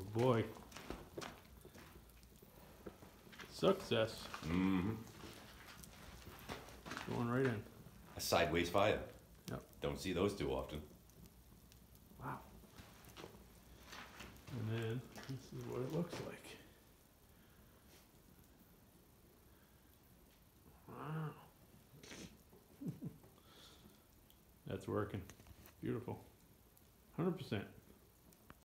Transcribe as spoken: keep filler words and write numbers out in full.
boy. Success. Mm-hmm. Going right in. A sideways fire. Yep. Don't see those too often. Wow. And then this is what it looks like. Wow. That's working. Beautiful. one hundred percent.